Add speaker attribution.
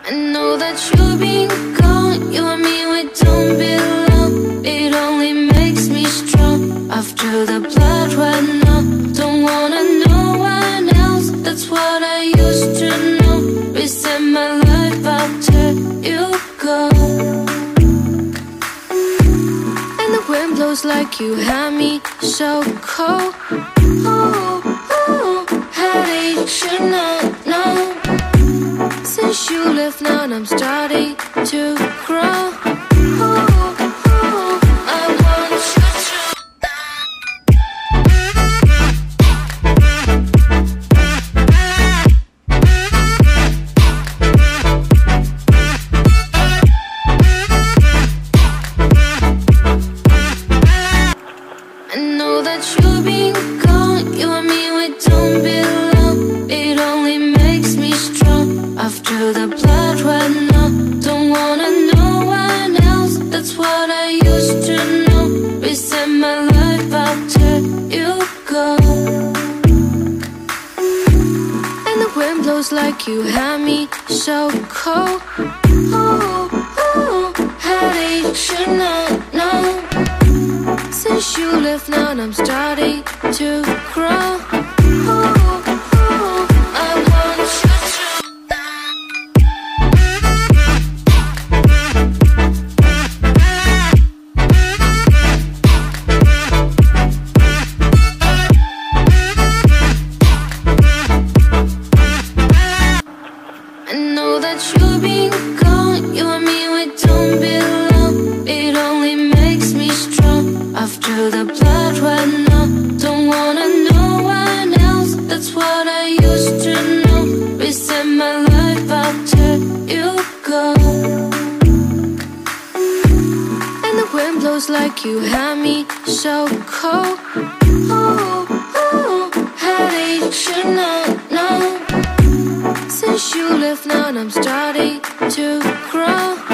Speaker 1: I know that you've been gone. You and me, we don't belong. It only makes me strong. After the blood ran out, don't wanna know one else. That's what I used to know. Reset my life after you go. And the wind blows like you had me so cold. Oh, oh, how did you know? Since you left now, I'm starting to grow. Oh, oh, I want you to. I know that you've been gone. You and me, we don't belong. It only makes me strong. After the blood ran out, don't wanna know one else. That's what I used to know. Reset my life after you go. And the wind blows like you had me so cold. Oh, oh, how did you know? Since you left now, I'm starting to grow. Oh, oh, I want you to. I know that you've been gone. You and me, we don't belong. It only makes me strong. After the blood ran out, don't wanna know one else. That's what I used to know. Reset my life after you go. And the wind blows like you had me so cold. Oh, oh, how did you know? Since you left now, I'm starting to grow.